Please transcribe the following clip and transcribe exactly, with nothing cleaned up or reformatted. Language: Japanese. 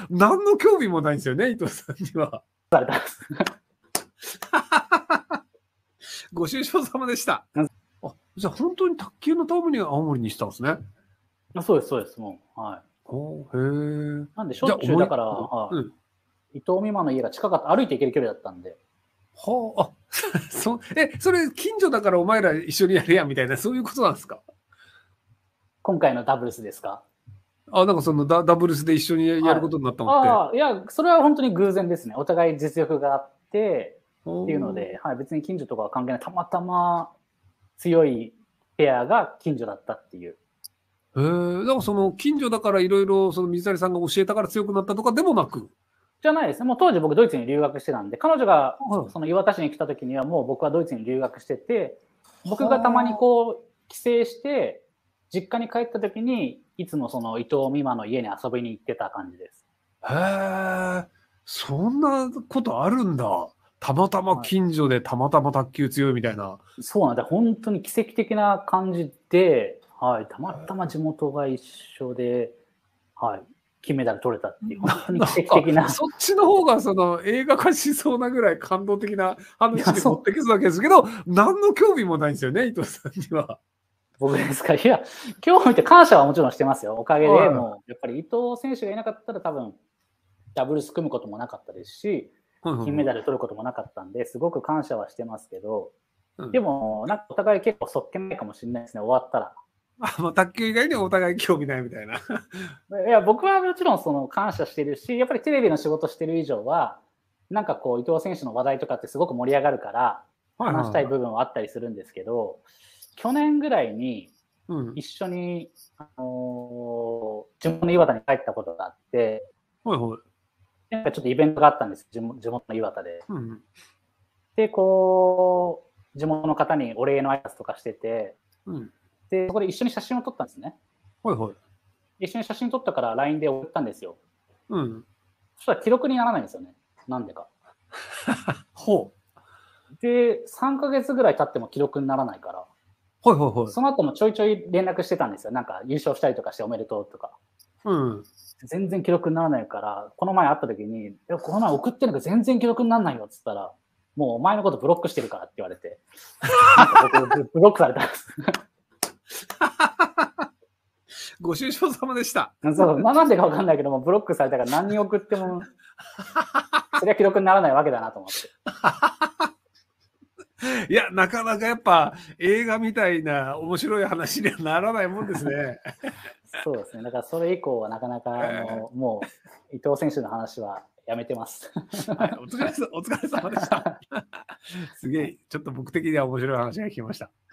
何の興味もないんですよね、伊藤さんには。ご愁傷様でした。あ、じゃあ本当に卓球のために青森にしたんですね。 あ、そうです、そうです、もう。はい。 おへえ。 なんでしょっちゅうだから、はい、うん、伊藤美誠の家が近かった、歩いて行ける距離だったんで。 はあ、あ、そ、え、それ近所だからお前ら一緒にやるやんみたいな、そういうことなんですか？ 今回のダブルスですか？ あ、なんかそのダダブルスで一緒にやることになったのって。 はい、ああ、いや、それは本当に偶然ですね。お互い実力があって、っていうので、はい、別に近所とかは関係ない。たまたま強いペアが近所だったっていう。 へえ、だからその近所だからいろいろその水谷さんが教えたから強くなったとかでもなく。 じゃないですね。もう当時僕ドイツに留学してたんで、彼女がその磐田市に来た時にはもう僕はドイツに留学してて、僕がたまにこう帰省して実家に帰った時にいつもその伊藤美誠の家に遊びに行ってた感じです。 へえ、そんなことあるんだ。たまたま近所でたまたま卓球強いみたいな。はい、 そうなんだ。本当に奇跡的な感じで、はい、たまたま地元が一緒で、はい、金メダル取れたっていう、本当に奇跡的な。 そっちの方がその映画化しそうなぐらい感動的な話に持ってきそうだけですけど、何の興味もないんですよね、伊藤さんには。 僕ですか？いや、興味って感謝はもちろんしてますよ。おかげでもう、やっぱり伊藤選手がいなかったら多分、ダブルス組むこともなかったですし、金メダル取ることもなかったんで、すごく感謝はしてますけど、うん、でも、なんかお互い結構そっけないかもしれないですね、終わったら。 あ、もう卓球以外にお互い興味ないみたいな。 いや、僕はもちろんその感謝してるし、やっぱりテレビの仕事してる以上は、なんかこう、伊藤選手の話題とかってすごく盛り上がるから、話したい部分はあったりするんですけど、去年ぐらいに、一緒に、うん、あのー、地元の磐田に帰ったことがあって、 はいはい。 なんかちょっとイベントがあったんです、地元の磐田で。 うん、 で、こう、地元の方にお礼の挨拶とかしてて、うん、で、そこで一緒に写真を撮ったんですね。 はいはい。 一緒に写真撮ったから ライン で送ったんですよ。 うん。 そしたら記録にならないんですよね。なんでか。 ほう。 で、さんかげつぐらい経っても記録にならないから。 はいはいはい。 その後もちょいちょい連絡してたんですよ。なんか優勝したりとかしておめでとうとか。 うん。全然記録にならないから、この前会った時に、この前送ってるのが全然記録にならないよっつったら、もうお前のことブロックしてるからって言われて、なんか僕ブロックされたんです。 ご愁傷様でした。 そう、まあ、なんでかわかんないけども、ブロックされたから何人送っても、それは記録にならないわけだなと思って。 いや、なかなかやっぱ映画みたいな面白い話にはならないもんですね。 そうですね。だからそれ以降はなかなか、あの、もう伊藤選手の話はやめてます。 はい、お疲れ、お疲れ様でした。すげえ、ちょっと僕的には面白い話が聞きました。